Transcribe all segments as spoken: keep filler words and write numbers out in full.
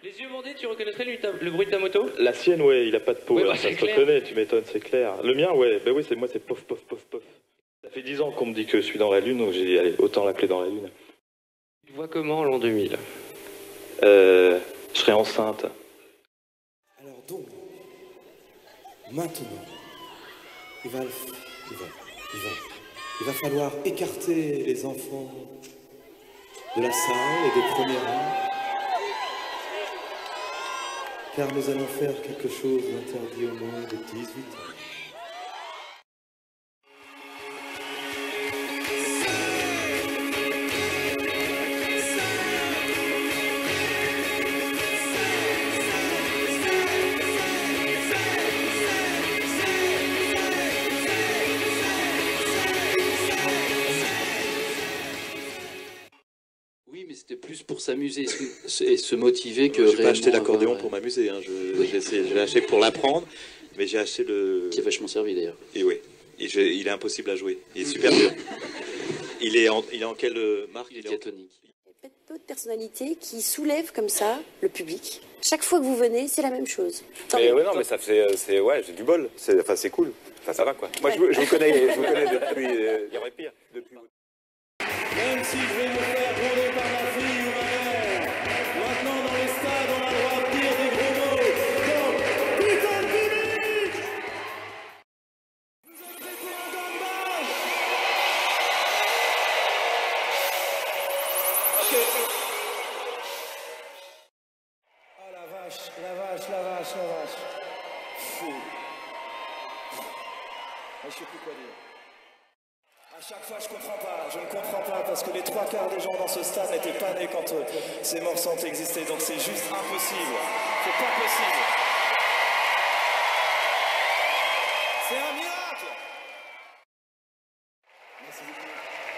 Les yeux bandés, tu reconnaîtrais lui, ta, le bruit de ta moto? La sienne, ouais, il a pas de peau, ouais, hein, bah, ça se clair. reconnaît, tu m'étonnes, c'est clair. Le mien, ouais, bah oui, c'est moi, c'est pof, pof, pof, pof. Ça fait dix ans qu'on me dit que je suis dans la Lune, donc j'ai dit, allez, autant l'appeler dans la Lune. Tu te vois comment en l'an deux mille? Euh, je serai enceinte. Alors donc, maintenant, il va, il va, il va, il va falloir écarter les enfants de la salle et des premiers rangs, car nous allons faire quelque chose d'interdit au moins de dix-huit ans. Oui, mais c'était plus pour s'amuser et se motiver que J'ai pas acheté réellement l'accordéon avoir, pour ouais. m'amuser, hein. je, Oui. j'ai essayé- je l'ai acheté pour l'apprendre, mais j'ai acheté le... Qui a vachement servi d'ailleurs. Et oui, et j'ai- il est impossible à jouer, il est super dur. Il est en, il est en quelle euh, marque? Il est en- diatonique. Peu de personnalités qui soulèvent comme ça le public. Chaque fois que vous venez, c'est la même chose. Tant Mais mieux. ouais, non, mais ça fait, c'est, ouais, j'ai du bol. C'est, enfin, c'est cool. Enfin, ça va, quoi. Moi, je, vous- je vous connais, je vous connais depuis, euh, il y aurait pire, depuis. Même si je vais me faire gronder par ma fille ou ma mère, maintenant dans les stades, on a le droit de dire des gros mots. Donc, putain de public! Vous êtes prêts pour un gambage? Ok. Oh la vache, la vache, la vache, la vache. Fou. Je sais plus quoi dire. À chaque fois, je comprends pas, je ne comprends pas, parce que les trois quarts des gens dans ce stade n'étaient pas nés quand euh, ces morceaux ont existé, donc c'est juste impossible. C'est pas possible. C'est un miracle. Merci beaucoup.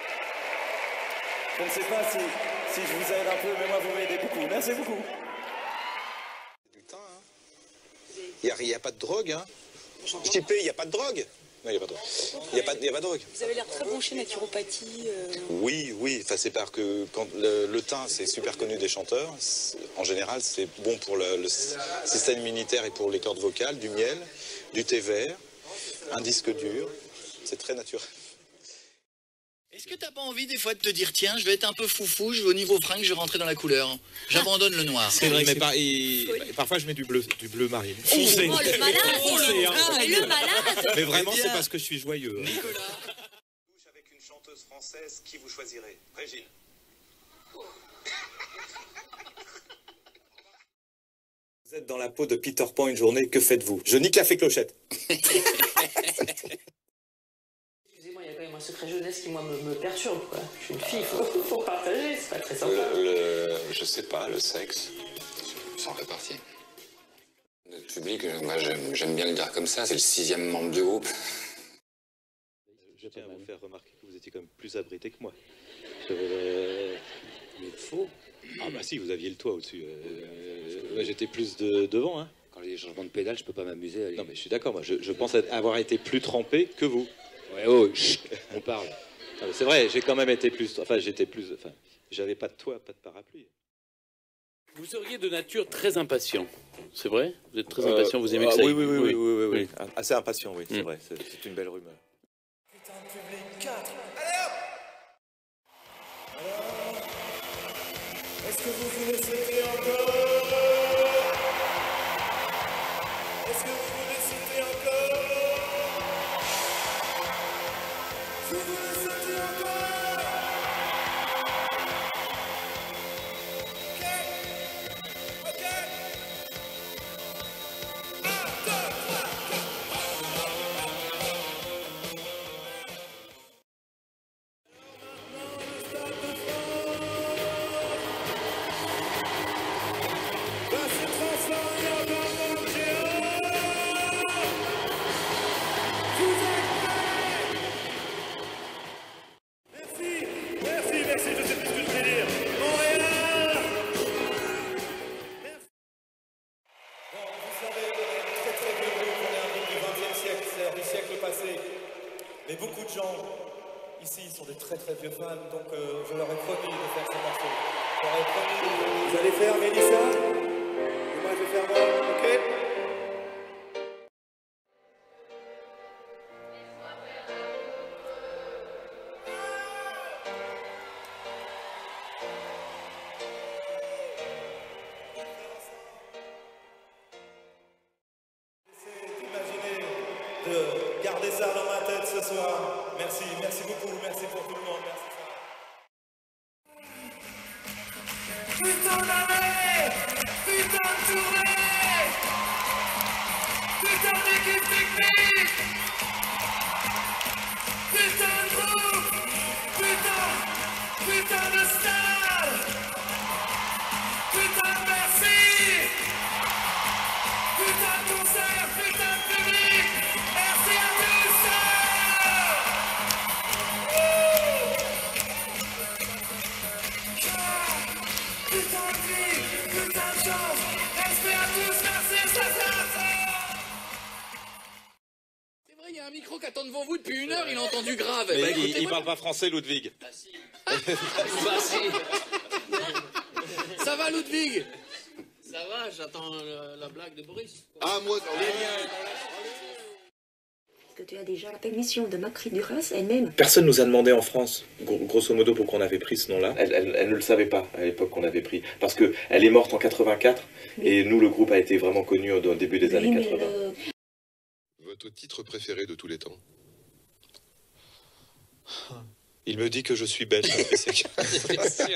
Je ne sais pas si, si je vous aide un peu, mais moi vous m'aidez beaucoup. Merci beaucoup. Putain, hein. Il n'y a, a pas de drogue, hein. Petit P, il n'y a pas de drogue. Non, il n'y a pas de drogue. Il n'y a, pas de- y a pas de drogue. Vous avez l'air très branché naturopathie. Euh... Oui, oui. Enfin, c'est parce que quand le, le thym, c'est super connu des chanteurs. C'est- En général, c'est bon pour le, le système immunitaire et pour les cordes vocales. Du miel, du thé vert, un disque dur. C'est très naturel. Est-ce que t'as pas envie des fois de te dire tiens, je vais être un peu foufou, je vais au niveau fringue, je vais rentrer dans la couleur. J'abandonne le noir. C'est vrai, mais par- et- parfois je mets du bleu, du bleu marine. Oh, Foncé. oh, le malade, Foncé, hein. ah, le malade. Mais vraiment, Eh bien. c'est parce que je suis joyeux. hein. Avec une chanteuse française, qui vous choisirez? Régine. Vous êtes dans la peau de Peter Pan une journée, que faites-vous? Je nique la fée clochette. Excusez-moi, il y a quand même un secret jeunesse qui, moi, me, me perturbe, quoi. Je suis une fille, il faut, faut partager, c'est pas très sympa. Le, le- je sais pas, le sexe, ça en fait partie. Le public, euh, moi j'aime j'aime bien le dire comme ça, c'est le sixième membre du groupe. Je tiens à vous faire remarquer que vous étiez quand même plus abrité que moi. J'avais le faux. Ah bah si, vous aviez le toit au-dessus. Euh, moi, j'étais plus de, devant, hein. Quand j'ai des changements de pédale, je peux pas m'amuser. allez. Non mais je suis d'accord, moi je, je pense avoir été plus trempé que vous. Ouais, oh, chut, on parle. Non, mais c'est vrai, j'ai quand même été plus... Enfin, j'étais plus... Enfin, j'avais pas de toit, pas de parapluie. Vous seriez de nature très impatient, c'est vrai? Vous êtes très Euh, impatient, vous aimez ah, que ça oui, aille- oui, oui, oui, oui, oui, oui. Oui. Assez impatient, oui, c'est Mm. vrai, c'est c'est une belle rumeur. Putain de public, quatre. Allez hop! Alors, est-ce que vous voulez sauter encore? Est-ce que vous voulez sauter encore? Vous voulez sauter encore? Ok? Ok? Un, deux, trois, va se transformer en ballon géant. Vous êtes prêts? Merci, merci, merci, je sais plus ce que je vais dire. Montréal. Merci. Bon, vous savez, on est un très très vieux groupe, on est un groupe du vingtième siècle, c'est-à-dire du siècle passé. Mais beaucoup de gens ici sont des très très vieux fans, donc euh, je leur ai promis de faire ce morceau. Je leur ai promis. Vous allez faire Mélissa? je vais faire moi, ok? De garder ça dans ma tête ce soir. Merci, merci beaucoup, merci pour tout le monde, merci. Putain d'année, putain de tournée, putain d'équipe technique, putain de groupe, putain, putain de stade, putain de merci, putain de concert, putain de public. Merci à tous! Putain de vie, putain de chance! Respect à tous, merci, ça C'est vrai, il y a un micro qui attend devant vous depuis une heure, il a entendu grave. Mais Bah, il, écoutez, il moi- parle pas français, Ludwig. Bah si. Bah si. Ça va, Ludwig? Ça va, j'attends la, la blague de Boris. Ah, moi, Est-ce que tu as déjà la permission de Macri Duras elle-même? Personne nous a demandé en France, gro- grosso modo, pourquoi on avait pris ce nom-là. Elle, elle- elle ne le savait pas à l'époque qu'on avait pris. Parce qu'elle est morte en quatre-vingt-quatre, et nous, le groupe a été vraiment connu au au début des Oui, années mais quatre-vingts. Votre titre préféré de tous les temps? Il me dit que je suis belle, Patricia Cass.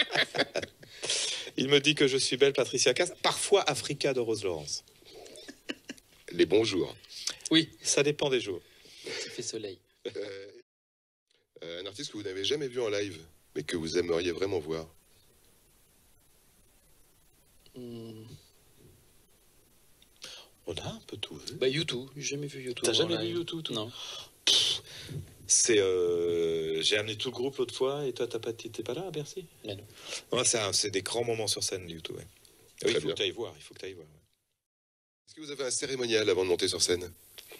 Il me dit que je suis belle, Patricia Cass. Parfois Africa de Rose Laurence. Les bons jours. Oui, ça dépend des jours. Il fait soleil. Euh, euh, un artiste que vous n'avez jamais vu en live, mais que vous aimeriez vraiment voir. Hmm. On a un peu tout vu. Bah, YouTube, j'ai jamais vu YouTube. T'as jamais en vu live. YouTube, toi? Non. C'est, euh, j'ai amené tout le groupe l'autre fois, et toi, t'as pas, t'étais pas là à Bercy? Mais non. Ouais, c'est, un- c'est des grands moments sur scène, YouTube. Ouais. Oui, il faut bien. que tu ailles voir, il faut que tu ailles voir. Est-ce que vous avez un cérémonial avant de monter sur scène?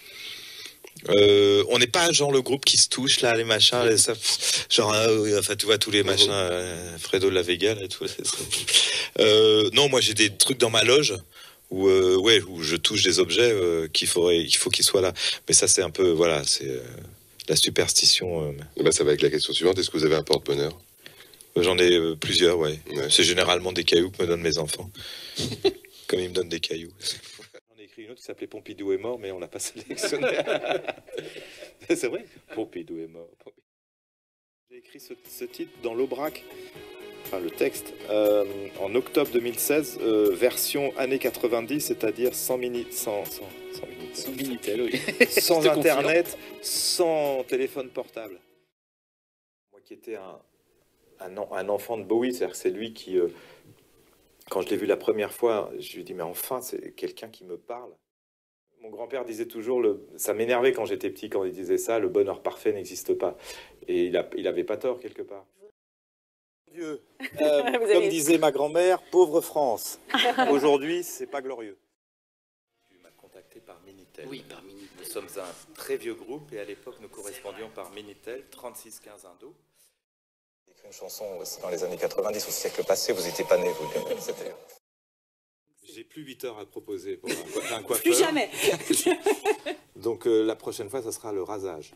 Euh, on n'est pas genre le groupe qui se touche là, les machins, les- ça, genre, ah oui, enfin tu vois tous les machins, euh, Fredo de la Vega là, et tout. c'est- c'est- Euh, non, moi j'ai des trucs dans ma loge où, euh, ouais, où je touche des objets euh, qu'il faudrait, il faut qu'ils soient là. Mais ça c'est un peu, voilà, c'est euh, la superstition. euh, Eh ben, ça va avec la question suivante. Est-ce que vous avez un porte-bonheur? J'en ai euh, plusieurs, ouais. C'est généralement des cailloux que me donnent mes enfants, comme ils me donnent des cailloux. J'en ai écrit une autre qui s'appelait Pompidou est mort, mais on l'a pas sélectionné. C'est vrai, Pompidou est mort. J'ai écrit ce, ce titre dans l'Aubrac, enfin le texte, euh, en octobre deux mille seize, euh, version années quatre-vingt-dix, c'est-à-dire sans minutes, sans, sans, sans Minitel, Sans Minitel, oui. sans Je te internet, sans téléphone portable. Moi qui étais un, un, en- un enfant de Bowie, c'est-à-dire que c'est lui qui, euh, quand je l'ai vu la première fois, je lui ai dit mais enfin c'est quelqu'un qui me parle. Mon grand-père disait toujours, le, ça m'énervait quand j'étais petit quand il disait ça, le bonheur parfait n'existe pas. Et il, a, il avait pas tort quelque part. Dieu, euh, Vous comme avez- disait ma grand-mère, pauvre France. Aujourd'hui, c'est pas glorieux. Tu m'as contacté par Minitel. Oui, par Minitel. Nous sommes un très vieux groupe et à l'époque nous correspondions par Minitel trente-six quinze Indo. J'ai écrit une chanson aussi dans les années quatre-vingt-dix, au siècle passé, vous n'étiez pas né, vous. C'était... J'ai plus huit heures à proposer pour un, co- un coiffeur. Plus jamais. Donc euh, la prochaine fois, ça sera le rasage.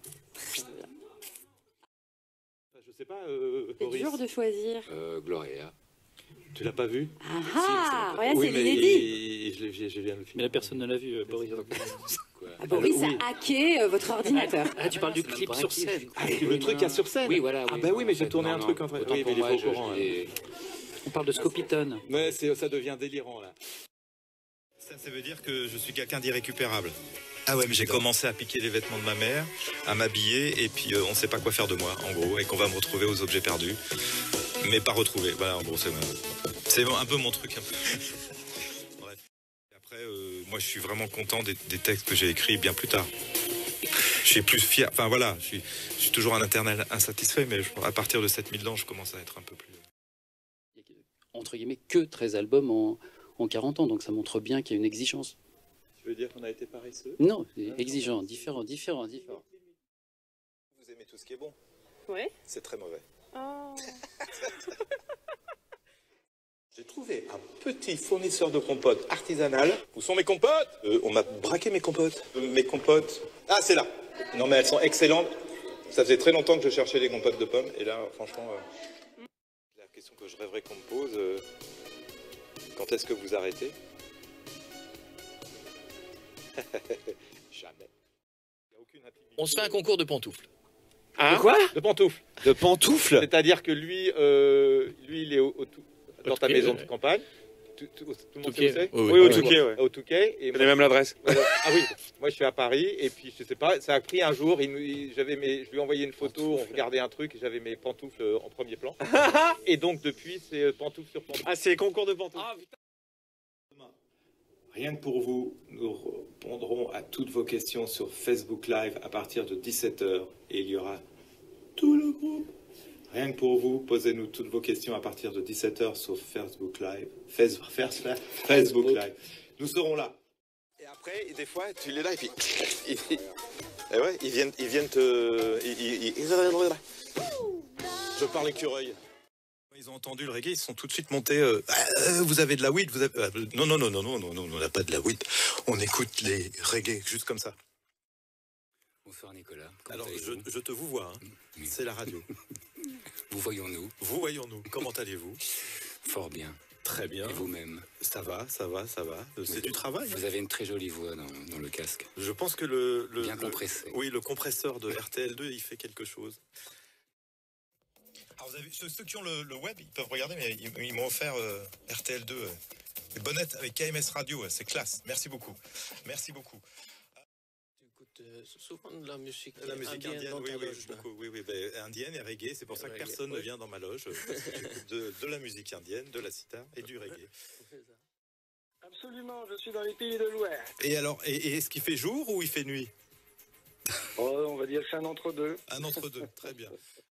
Je sais pas, euh, C'est Boris. dur de choisir. Euh, Gloria. Tu l'as pas vu? Ah ah, voilà, Oui, c'est mais l'inédit. il- il- je, l'ai- je viens de le filmer. Mais la personne ne l'a vu, euh, Boris. Ah, Boris oui. a hacké euh, votre ordinateur. Ah, tu parles du clip sur scène. Ah, le truc qu'il y a sur scène. Oui, voilà. Ah oui, bah oui, mais en j'ai fait, tourné non, un non. truc en fait. Autant Oui, pour mais il est moi, pas au je- courant. je l'ai- On parle de Scopitone. Ouais, c'est- ça devient délirant là. Ça, ça veut dire que je suis quelqu'un d'irrécupérable. Ah ouais, mais j'ai commencé à piquer les vêtements de ma mère, à m'habiller, et puis euh, on sait pas quoi faire de moi, en gros, et qu'on va me retrouver aux objets perdus. Mais pas retrouvés. Voilà, en gros, c'est c'est un peu mon truc. Un peu. Bref. Et après, euh, moi, je suis vraiment content des, des textes que j'ai écrits bien plus tard. Je suis plus fier. Enfin voilà, je suis, je suis toujours un internel insatisfait, mais je- à partir de sept mille ans, je commence à être un peu plus. Entre guillemets, que treize albums en, en quarante ans, donc ça montre bien qu'il y a une exigence. Tu veux dire qu'on a été paresseux? Non, exigeant, différent, différent, différent. Vous aimez tout ce qui est bon. Ouais. C'est très mauvais. Oh. J'ai trouvé un petit fournisseur de compotes artisanal. Où sont mes compotes? euh, On m'a braqué mes compotes. Euh, mes compotes. Ah, c'est là. Non, mais elles sont excellentes. Ça faisait très longtemps que je cherchais des compotes de pommes. Et là, franchement, euh, la question que je rêverais qu'on me pose, euh, quand est-ce que vous arrêtez? Jamais. On se fait un concours de pantoufles. Hein? De quoi? De pantoufles. De pantoufles? C'est-à-dire que lui, euh, lui, il est au, au tout- dans ta Touquet, maison ouais. de campagne. Tout, tout- tout le monde sait Touquet. où c'est? Oui, Oui, au oui. Touquet, ouais. Au Touquet. Et Vous avez même l'adresse. Voilà. Ah oui, moi je suis à Paris et puis je sais pas, ça a pris un jour, il, nous- il- j'avais mes, je lui ai envoyé une photo, on regardait un truc et j'avais mes pantoufles euh, en premier plan. Et donc depuis c'est euh, pantoufles sur pantoufles. Ah, c'est concours de pantoufles. Ah, Rien que pour vous, nous répondrons à toutes vos questions sur Facebook Live à partir de dix-sept heures et il y aura tout le groupe. Rien que pour vous, posez-nous toutes vos questions à partir de dix-sept heures sur Facebook Live. Facebook, Facebook Live. Nous serons là. Et après, des fois, tu l'es là et puis... Et, et ouais, ils viennent, ils viennent te... ils- ils- ils- Je parle écureuil. Ils ont entendu le reggae, ils sont tout de suite montés. Euh, Ah, vous avez de la weed, vous avez... euh, Non, non, non, non, non, non, non, on n'a pas de la weed. On écoute les reggae juste comme ça. Bonsoir Nicolas. Comment Alors, je, allez-vous je te vous vois, hein. C'est la radio. Vous voyons-nous Vous voyons-nous. Comment allez-vous? Fort bien. Très bien. Et vous-même? Ça va, ça va, ça va. C'est Vous- du travail. Vous avez une très jolie voix dans, dans le casque. Je pense que le, le- Bien le- compressé. oui, le compresseur de R T L deux, il fait quelque chose. Alors vous avez, ceux, ceux qui ont le, le web, ils peuvent regarder, mais ils, ils m'ont offert euh, R T L deux, euh, des bonnettes avec K M S Radio, euh, c'est classe. Merci beaucoup. Merci beaucoup. Tu écoutes euh, souvent de la musique, La musique indienne, dans oui, ta oui, loge, là. beaucoup, oui, oui, ben, indienne et reggae, c'est pour ça que Reggae, personne ne oui. vient dans ma loge, euh, parce que j'écoute de, de la musique indienne, de la sitar et du reggae. Absolument, je suis dans les pays de l'Ouest. Et alors, et, et est-ce qu'il fait jour ou il fait nuit? Oh, on va dire que c'est un entre-deux. Un entre-deux, très bien.